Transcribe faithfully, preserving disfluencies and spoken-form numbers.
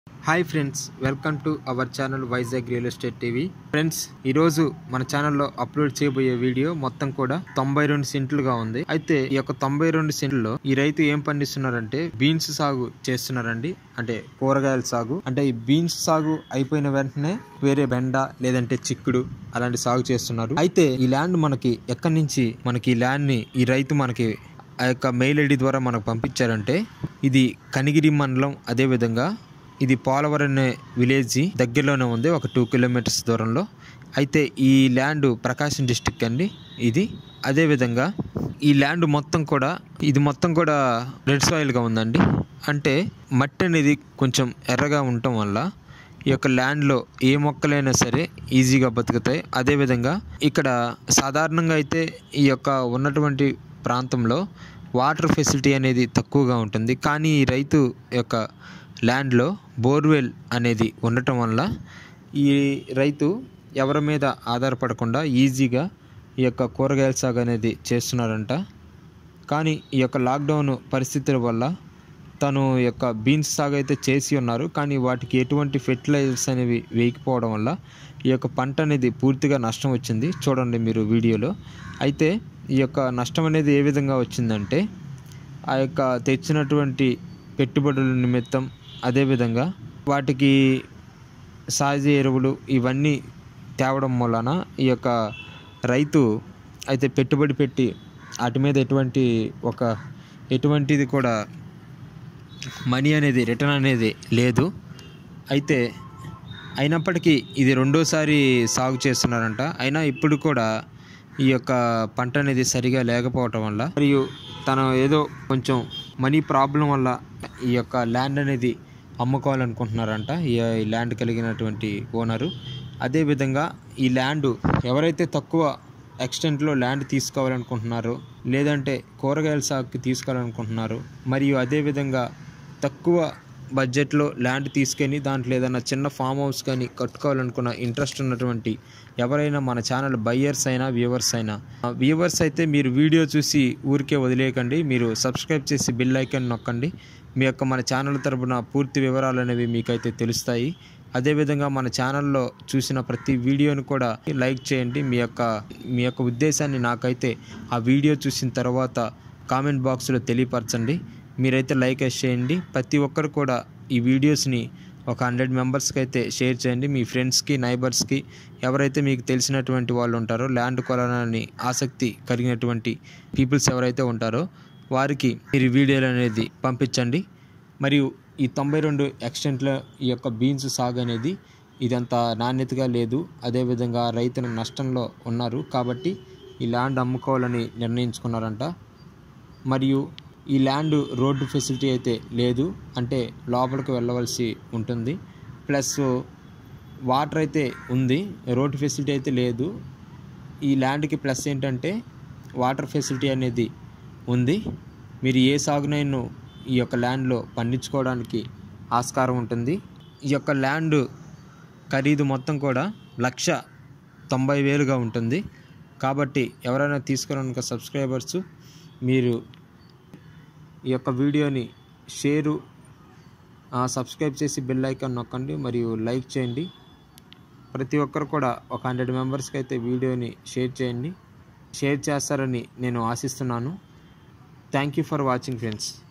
Hi friends, welcome to our channel Vizag real estate TV. Friends, ఈరోజు మన ఛానల్లో upload చేయబోయే వీడియో మొత్తం కూడా తొంభై రెండు సెంట్లుగా ఉంది. అయితే ఈ యొక్క తొంభై రెండు సెంట్లలో ఈ రైతు ఏం పండిస్తున్నారంటే బీన్స్ సాగు చేస్తున్నారండి. అంటే కూరగాయల సాగు. అంటే ఈ బీన్స్ సాగు అయిపోయిన వెంటనే వేరే బెండ లేదంటే చిక్కుడు అలాంటి సాగు చేస్తున్నారు. అయితే ఈ ల్యాండ్ మనకి ఎక్కడి నుంచి మనకి ఈ ల్యాండ్ ని ఈ రైతు మనకి ఆ యొక్క మెయిల్ ఐడి ద్వారా మనకు పంపించారంటే ఇది కనిగిరి మండలం, అదే విధంగా ఇది పోలవరం అనే విలేజ్ దగ్గరలోనే ఉంది, ఒక టూ కిలోమీటర్స్ దూరంలో. అయితే ఈ ల్యాండ్ ప్రకాశం డిస్టిక్ అండి ఇది. అదేవిధంగా ఈ ల్యాండ్ మొత్తం కూడా ఇది మొత్తం కూడా రెడ్ సాయిల్గా ఉందండి. అంటే మట్టి అనేది కొంచెం ఎర్రగా ఉండటం వల్ల ఈ యొక్క ల్యాండ్లో ఏ మొక్కలైనా సరే ఈజీగా బతుకుతాయి. అదేవిధంగా ఇక్కడ సాధారణంగా అయితే ఈ యొక్క ఉన్నటువంటి ప్రాంతంలో వాటర్ ఫెసిలిటీ అనేది తక్కువగా ఉంటుంది. కానీ ఈ రైతు యొక్క ల్యాండ్లో బోర్వెల్ అనేది ఉండటం వల్ల ఈ రైతు ఎవరి మీద ఆధారపడకుండా ఈజీగా ఈ యొక్క కూరగాయల సాగు అనేది చేస్తున్నారంట. కానీ ఈ యొక్క లాక్డౌన్ పరిస్థితుల వల్ల తను యొక్క బీన్స్ సాగు అయితే చేసి ఉన్నారు. కానీ వాటికి ఎటువంటి ఫెర్టిలైజర్స్ అనేవి వేయకపోవడం వల్ల ఈ యొక్క పంట అనేది పూర్తిగా నష్టం వచ్చింది. చూడండి మీరు వీడియోలో. అయితే ఈ యొక్క నష్టం అనేది ఏ విధంగా వచ్చిందంటే ఆ యొక్క తెచ్చినటువంటి పెట్టుబడుల నిమిత్తం, అదేవిధంగా వాటికి సహజ ఎరువులు ఇవన్నీ తేవడం వలన ఈ యొక్క రైతు అయితే పెట్టుబడి పెట్టి వాటి మీద ఎటువంటి ఒక ఎటువంటిది కూడా మనీ అనేది రిటర్న్ అనేది లేదు. అయితే అయినప్పటికీ ఇది రెండోసారి సాగు చేస్తున్నారంట. అయినా ఇప్పుడు కూడా ఈ యొక్క పంట అనేది సరిగా లేకపోవటం వల్ల మరియు తను ఏదో కొంచెం మనీ ప్రాబ్లం వల్ల ఈ యొక్క ల్యాండ్ అనేది అమ్ముకోవాలనుకుంటున్నారంట ఈ ల్యాండ్ కలిగినటువంటి ఓనరు. అదేవిధంగా ఈ ల్యాండ్ ఎవరైతే తక్కువ ఎక్స్టెంట్లో ల్యాండ్ తీసుకోవాలనుకుంటున్నారో లేదంటే కూరగాయల సాగుకి తీసుకోవాలనుకుంటున్నారో మరియు అదేవిధంగా తక్కువ బడ్జెట్లో ల్యాండ్ తీసుకొని దాంట్లో ఏదైనా చిన్న ఫామ్ హౌస్ కానీ కట్టుకోవాలనుకున్న ఇంట్రెస్ట్ ఉన్నటువంటి ఎవరైనా మన ఛానల్ బయ్యర్స్ అయినా వ్యూవర్స్ అయినా వ్యూవర్స్ అయితే మీరు వీడియో చూసి ఊరికే వదిలేయకండి. మీరు సబ్స్క్రైబ్ చేసి బెల్ ఐకాన్ నొక్కండి. మీ యొక్క మన ఛానల్ తరపున పూర్తి వివరాలు అనేవి మీకైతే తెలుస్తాయి. అదేవిధంగా మన ఛానల్లో చూసిన ప్రతి వీడియోను కూడా లైక్ చేయండి. మీ యొక్క మీ యొక్క ఉద్దేశాన్ని నాకైతే ఆ వీడియో చూసిన తర్వాత కామెంట్ బాక్స్లో తెలియపరచండి. మీరైతే లైక్ చేయండి. ప్రతి ఒక్కరు కూడా ఈ వీడియోస్ని ఒక హండ్రెడ్ మెంబర్స్కి అయితే షేర్ చేయండి. మీ ఫ్రెండ్స్కి, నైబర్స్కి ఎవరైతే మీకు తెలిసినటువంటి వాళ్ళు ఉంటారో ల్యాండ్ కొనాలని ఆసక్తి కలిగినటువంటి పీపుల్స్ ఎవరైతే ఉంటారో వారికి మీరు వీడియోలు అనేది పంపించండి. మరియు ఈ తొంభై రెండు ఎక్స్టెంట్లో ఈ యొక్క బీన్స్ సాగు అనేది ఇదంతా నాణ్యతగా లేదు. అదేవిధంగా రైతులు నష్టంలో ఉన్నారు. కాబట్టి ఈ ల్యాండ్ అమ్ముకోవాలని నిర్ణయించుకున్నారంట. మరియు ఈ ల్యాండ్ రోడ్డు ఫెసిలిటీ అయితే లేదు, అంటే లోపలికి వెళ్ళవలసి ఉంటుంది. ప్లస్ వాటర్ అయితే ఉంది, రోడ్డు ఫెసిలిటీ అయితే లేదు. ఈ ల్యాండ్కి ప్లస్ ఏంటంటే వాటర్ ఫెసిలిటీ అనేది ఉంది. మీరు ఏ సాగునైనా ఈ యొక్క ల్యాండ్లో పండించుకోవడానికి ఆస్కారం ఉంటుంది. ఈ యొక్క ల్యాండ్ ఖరీదు మొత్తం కూడా లక్ష తొంభై వేలుగా ఉంటుంది. కాబట్టి ఎవరైనా తీసుకోవడానికి సబ్స్క్రైబర్స్ మీరు ఈ యొక్క వీడియోని షేరు సబ్స్క్రైబ్ చేసి బెల్ ఐకాన్ నొక్కండి మరియు లైక్ చేయండి. ప్రతి ఒక్కరు కూడా ఒక హండ్రెడ్ మెంబర్స్కి అయితే వీడియోని షేర్ చేయండి. షేర్ చేస్తారని నేను ఆశిస్తున్నాను. Thank you for watching friends.